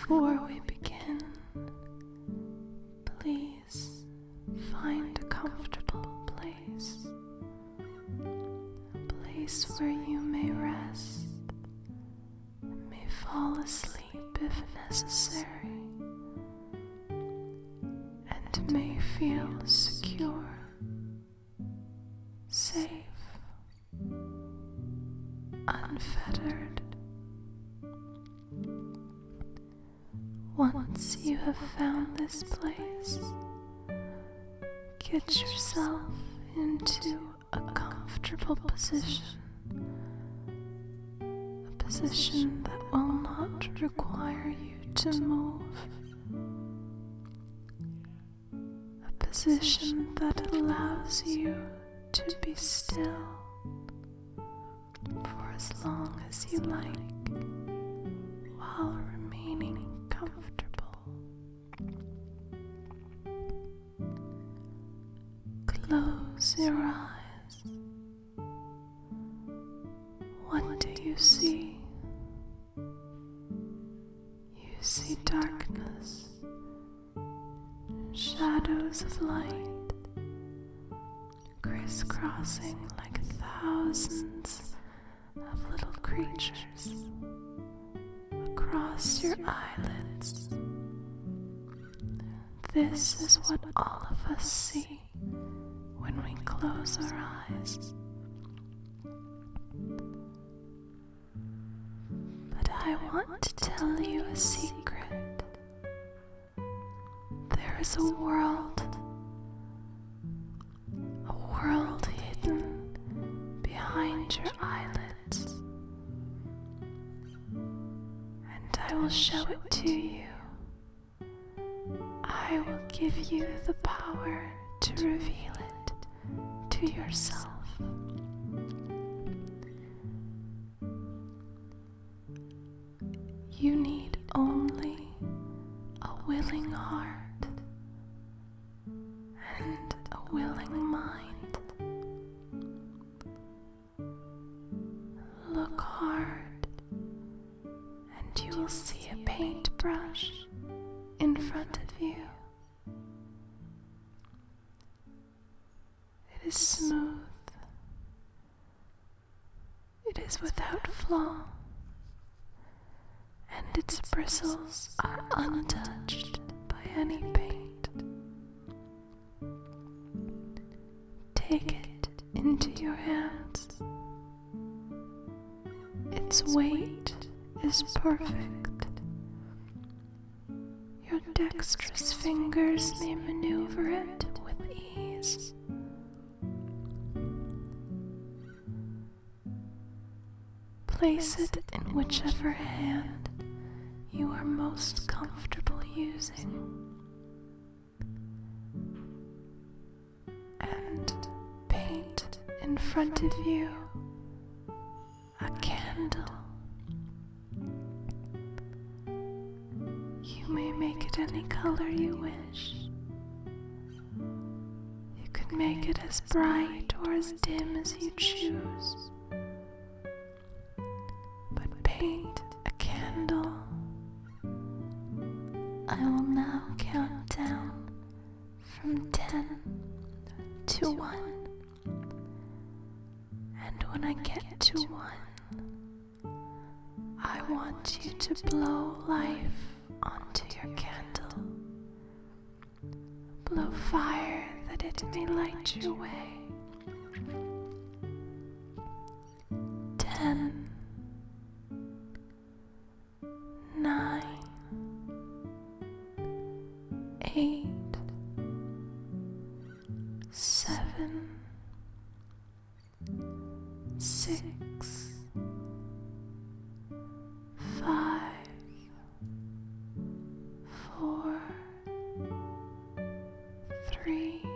Before we begin, please find a comfortable place, a place where you may rest and may fall asleep if necessary, and may feel secure, safe, unfettered. Once you have found this place, get yourself into a comfortable position, a position that will not require you to move, a position that allows you to be still for as long as you like, while remaining comfortable. Close your eyes. What do you see? You see darkness, shadows of light, crisscrossing like thousands of little creatures across your eyelids. This is what all of us see when we close our eyes. But I want to tell you a secret. There is a world hidden behind your eyelids, and I will show it to you. I will give you the power to reveal it to yourself. You need only a willing heart and a willing mind. Look hard, and you will see a paintbrush in front of you. It is smooth. It is without flaw, and its bristles are untouched by any paint. Take it into your hands. Its weight is perfect. Your dexterous fingers may maneuver it with ease. Place it in whichever hand you are most comfortable using, and paint in front of you a candle. You may make it any color you wish. You can make it as bright or as dim as you choose. Paint a candle. I will now count down from 10 to 1, and when I get to 1, I want you to blow life onto your candle. Blow fire that it may light your way. 10, 9, 8, 7, 6, 5, 4, 3,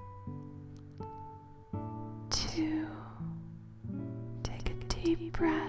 2. Take a deep breath.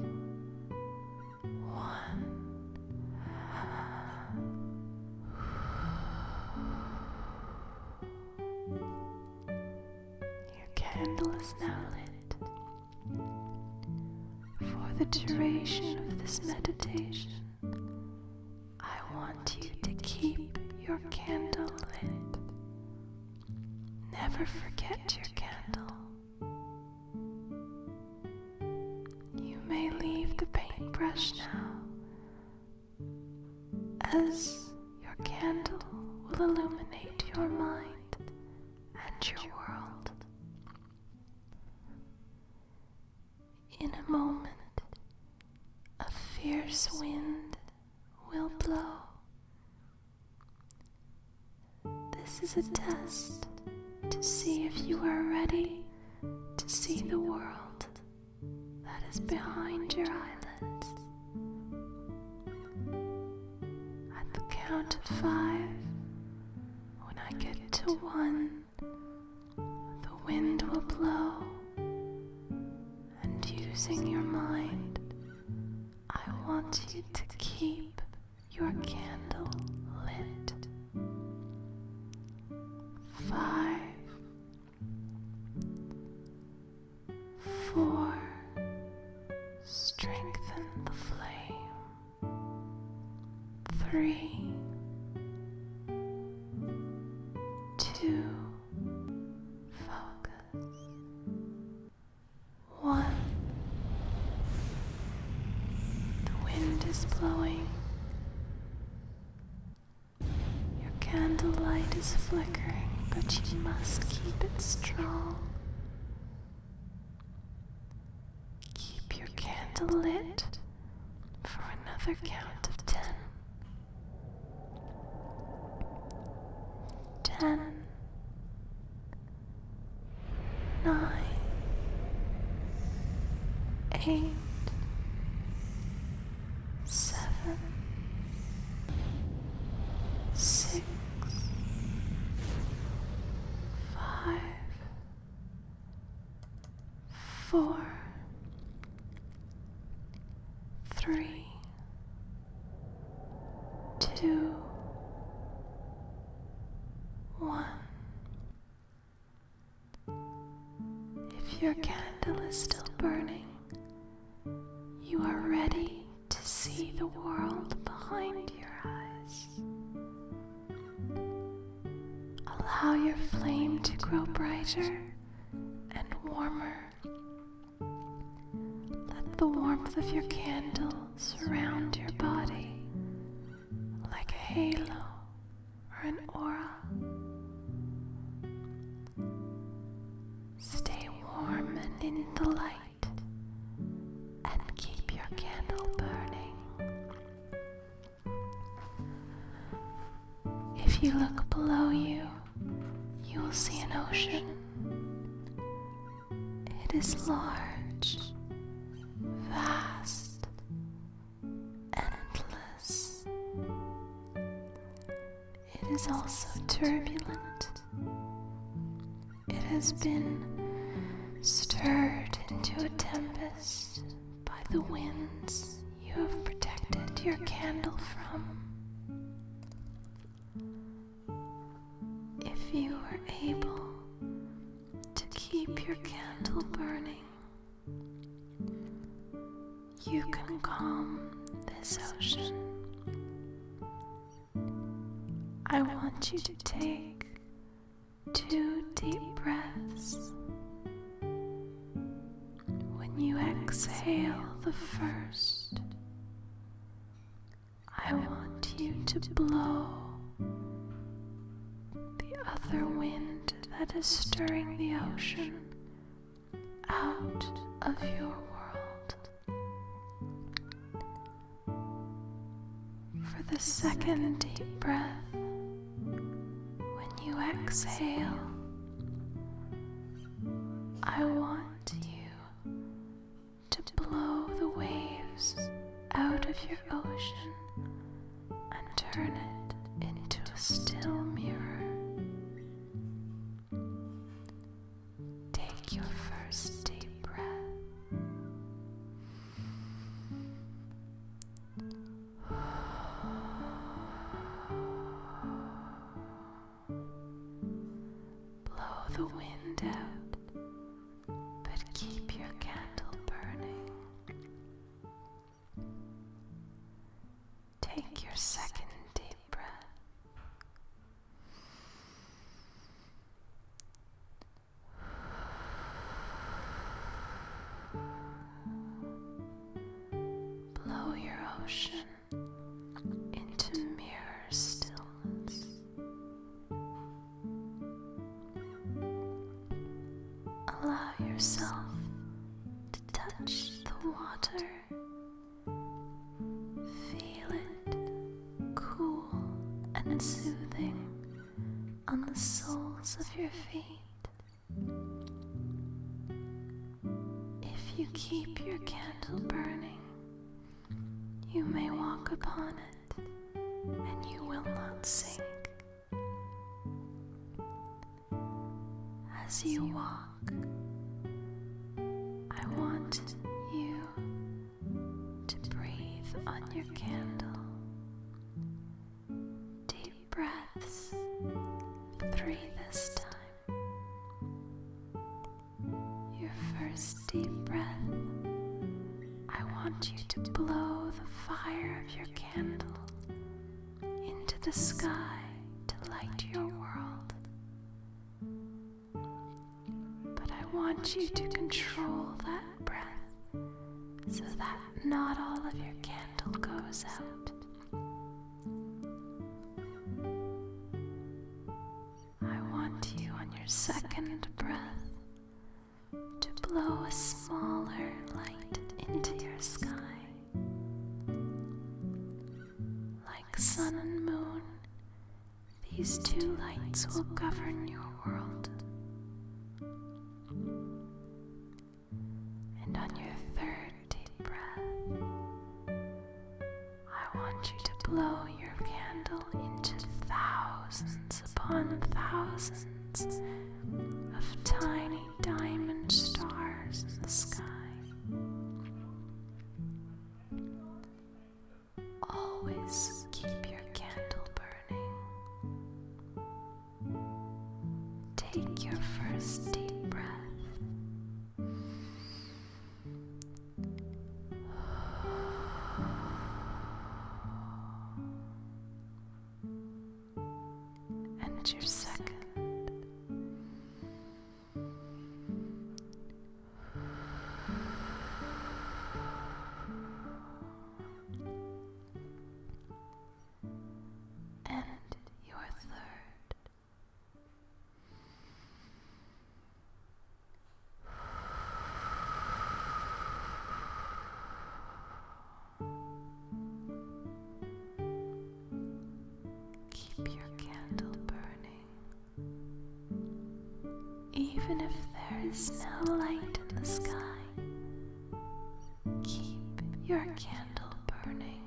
1. Candle is now lit. For the duration of this meditation, I want you to keep your candle lit. Never forget your candle. You may leave the paintbrush now, as your candle will illuminate your mind and your world. In a moment, a fierce wind will blow. This is a test to see if you are ready to see the world that is behind your eyelids. At the count of 5, when I get to 1, the wind will blow, and using your mind, I want you to keep your candle lit. 5, 4, strengthen the flame. 3, 2, focus. 1, the wind is blowing. Your candlelight is flickering, but you must keep it strong. Keep your candle lit for another count of 10. 10, 9, 8, 7, 6, 5, 4, 3, 2, 1. If your candle is still burning, you are ready to see the world behind your eyes. Allow your flame to grow brighter and warmer. Let the warmth of your candle surround your body like a halo or an aura. Stay warm and in the light, and keep your candle burning. If you look below you, you will see an ocean. It is large, vast, endless. It is also turbulent. It has been stirred into a tempest by the winds you have protected your candle from. If you are able to keep your candle burning, you can calm this ocean. I want you to take 2 deep breaths. When you exhale the first, I want you to blow the other wind that is stirring the ocean out of your world. For the second deep breath, when you exhale, I want you to blow the waves out of your ocean and turn it into a still mirror. Take your first deep breath. Blow the wind out, but keep your candle burning. Take your second deep ocean into mirror stillness. Allow yourself to touch the water. Feel it cool and soothing on the soles of your feet. If you keep your candle burning, you may walk upon it and you will not sink. As you walk, I want you to breathe on your candle. Deep breaths, 3 this time. Your first deep breath, I want you to blow the fire of your candle into the sky to light your world. But I want you to control that breath so that not all of your candle goes out. I want you on your second breath to blow a smaller light into your sky. Like sun and moon, these 2 lights will govern your world. And on your third deep breath, I want you to blow your candle into thousands upon thousands of tiny diamond stars in the sky. Always keep your candle burning. Take your first deep breath. And your second. And your third. Keep your candle burning. Even if there is no light in the sky, keep your candle burning.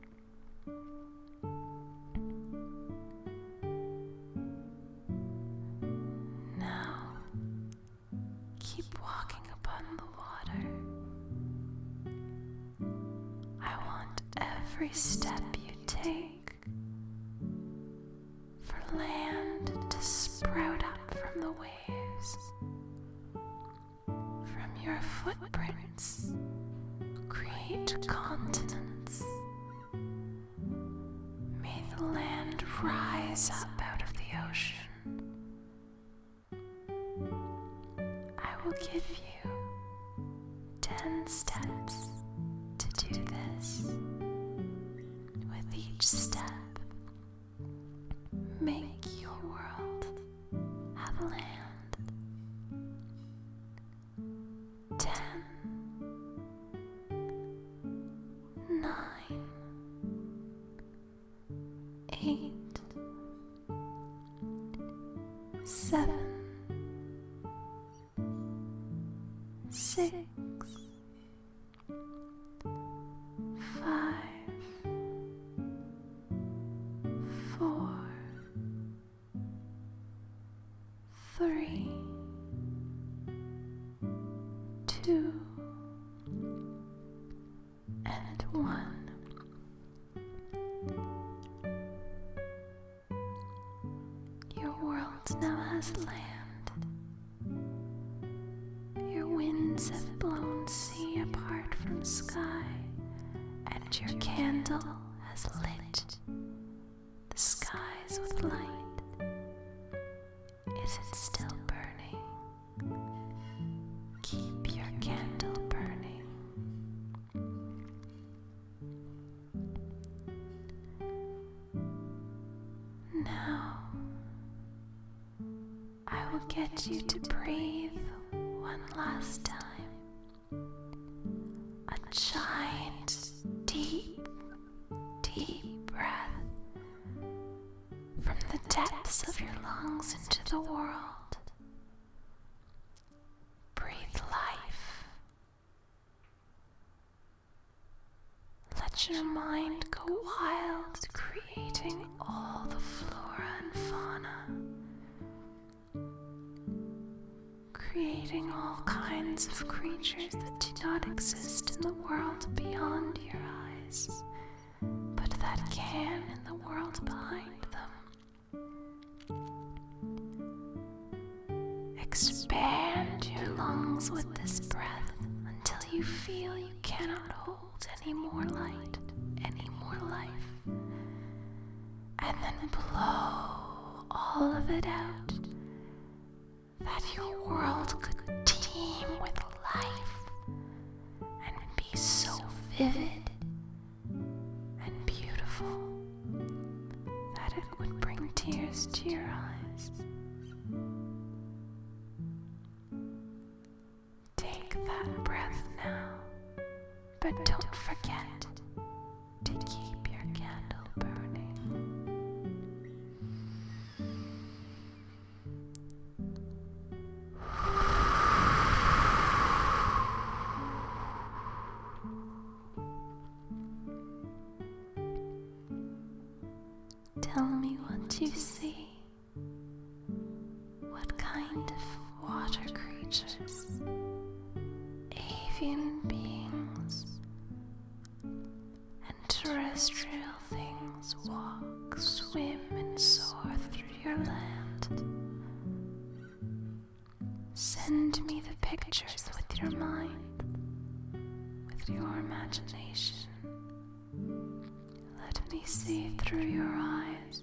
Now, keep walking upon the water. I want every step you take for land to sprout up from the waves. From your footprints, create continents. May the land rise up out of the ocean. I will give you 10 steps to do this. With each step, make your world have land. 10, 9, 8, 7, 6, 5, 4, 3, 2, and 1. Your world now has land. Your winds have blown sea apart from sky, and your candle has lit the skies with light. Is it still burning? Keep your candle burning. will get you to breathe one last time. A giant, deep, deep breath from the depths of your lungs into the world. Breathe life. Let your mind go wild, creating all the flora and fauna. Creating all kinds of creatures that do not exist in the world beyond your eyes, but that can in the world behind them. Expand your lungs with this breath until you feel you cannot hold any more light, any more life, and then blow all of it out, that your world could teem with life and be so vivid and beautiful that it would bring tears to your eyes. Take that breath now, but don't forget to keep your candle burning. Tell me what you see. What kind of water creatures, avian beings, and terrestrial things walk, swim, and soar through your land? Send me the pictures with your mind, with your imagination. Let me see through your eyes.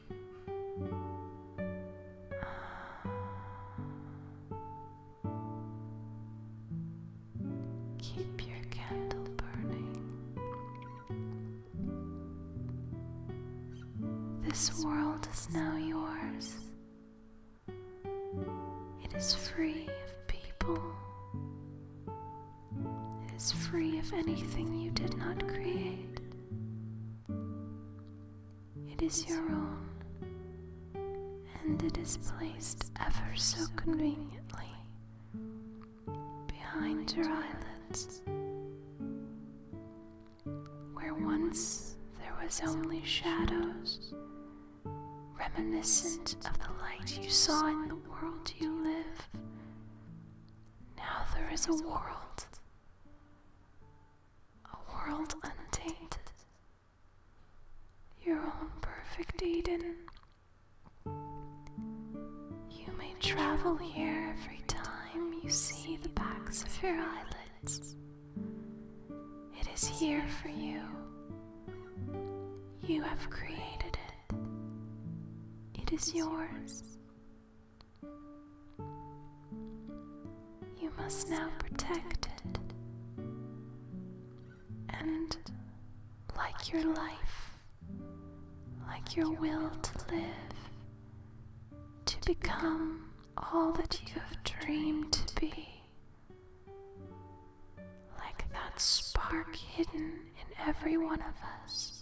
Keep your candle burning. This world is now yours. It is free of people. It is free of anything you did not create. It is your own, and it is placed ever so conveniently behind your eyelids, where once there was only shadows, reminiscent of the light you saw in the world you live. Now there is a world untainted, your own perfect Eden. You may travel here every time you see the backs of your eyelids. It is here for you. You have created it. It is yours. You must now protect it. And like your life, like your will to live, to become all that you have dreamed to be, like that spark hidden in every one of us,